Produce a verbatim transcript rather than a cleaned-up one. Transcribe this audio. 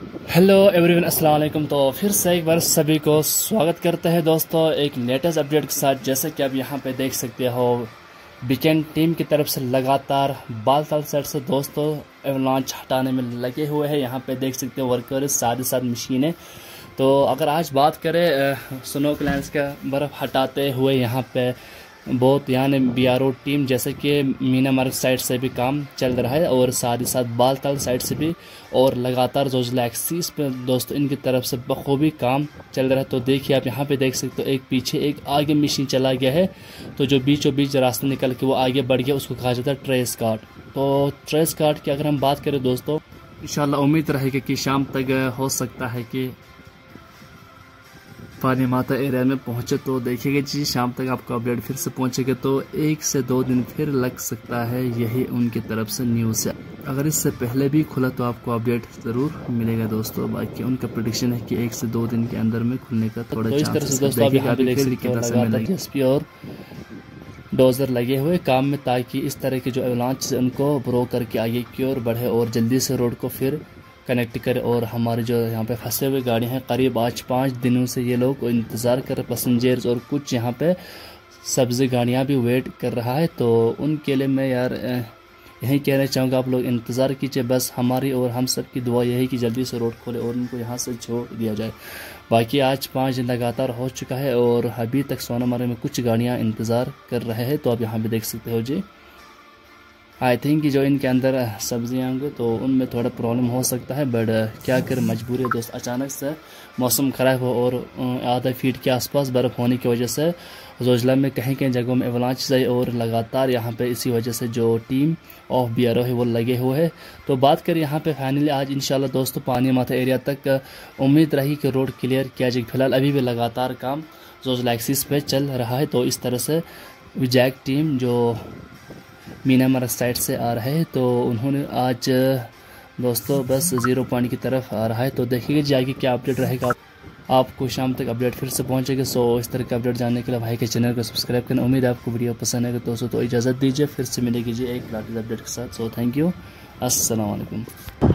Hello everyone, अस्सलाम वालेकुम। तो फिर से एक बार सभी को स्वागत करते हैं दोस्तों एक लेटेस्ट अपडेट के साथ। जैसे कि आप यहाँ पे देख सकते हो, वीकेंड टीम की तरफ से लगातार बालताल साइड से दोस्तों एवलांच हटाने में लगे हुए हैं। यहाँ पे देख सकते हो वर्कर साथ ही साथ मशीनें। तो अगर आज बात करें स्नो क्लाइंस का बर्फ़ हटाते हुए, यहाँ पे बहुत यानी बी आर ओ टीम जैसे कि मीना मार्ग साइड से भी काम चल रहा है और साथ ही साथ बालताल साइड से भी, और लगातार जोजिला एक्सिस पे दोस्तों इनकी तरफ से बखूबी काम चल रहा है। तो देखिए आप यहाँ पे देख सकते हो, एक पीछे एक आगे मशीन चला गया है, तो जो बीचों बीच रास्ते निकल के वो आगे बढ़ गया, उसको कहा जाता है ट्रेस कार्ड। तो ट्रेस कार्ड की अगर हम बात करें दोस्तों, इंशाल्लाह उम्मीद रहेगी कि शाम तक हो सकता है कि पानी माता एरिया में पहुंचे। तो देखिएगा जी, शाम तक आपको अपडेट फिर से पहुंचेगा, तो एक से दो दिन फिर लग सकता है, यही उनकी तरफ से न्यूज़ है। अगर इससे पहले भी खुला तो आपको अपडेट ज़रूर मिलेगा दोस्तों। बाकी उनका प्रेडिक्शन है कि एक से दो दिन के अंदर में खुलने का थोड़ा तो इस तरह से दोस्तों अभी यहाँ पे देख सकते हो लगातार जेएसपी और डोजर लगे हुए काम में, ताकि इस तरह के जो एवलांच उनको ब्रो करके आगे की ओर बढ़े और जल्दी से रोड को फिर कनेक्ट करे। और हमारे जो यहाँ पे फंसे हुए गाड़ी हैं, करीब आज पाँच दिनों से ये लोग इंतज़ार कर रहे पैसेंजर्स, और कुछ यहाँ पे सब्ज़ी गाड़ियाँ भी वेट कर रहा है। तो उनके लिए मैं यार यही कहना चाहूँगा, आप लोग इंतज़ार कीजिए। बस हमारी और हम सब की दुआ यही कि जल्दी से रोड खोले और उनको यहाँ से छोड़ दिया जाए। बाकी आज पाँच दिन लगातार हो चुका है और अभी तक सोनामार्ग में कुछ गाड़ियाँ इंतज़ार कर रहे हैं। तो आप यहाँ भी देख सकते हो जी, आई थिंक कि जो इनके अंदर सब्जियाँ होंगे तो उनमें थोड़ा प्रॉब्लम हो सकता है, बट क्या कर मजबूरी है दोस्त। अचानक से मौसम ख़राब हो और आधा फीट के आसपास बर्फ़ होने की वजह से जोजिला में कहीं कहीं जगहों में एवलांच आई, और लगातार यहाँ पे इसी वजह से जो team of B R O है वो लगे हुए हैं। तो बात करें यहाँ पे फाइनली आज इंशाल्लाह दोस्तों पानी माथा एरिया तक उम्मीद रही कि रोड क्लियर किया जाए। फिलहाल अभी भी लगातार काम जोजिला एक्सिस पे चल रहा है। तो इस तरह से विजैक टीम जो मीना मार्ग साइड से आ रहा है, तो उन्होंने आज दोस्तों बस ज़ीरो पॉइंट की तरफ आ रहा है। तो देखिए जी आगे क्या अपडेट रहेगा, आपको शाम तक अपडेट फिर से पहुंचेगा। सो इस तरह का अपडेट जानने के लिए भाई के चैनल को सब्सक्राइब करना। उम्मीद है आपको वीडियो पसंद आएगा दोस्तों। तो इजाज़त दीजिए, फिर से मिलेगी जी एक लेटेस्ट अपडेट के साथ। सो थैंक यू, अस्सलाम वालेकुम।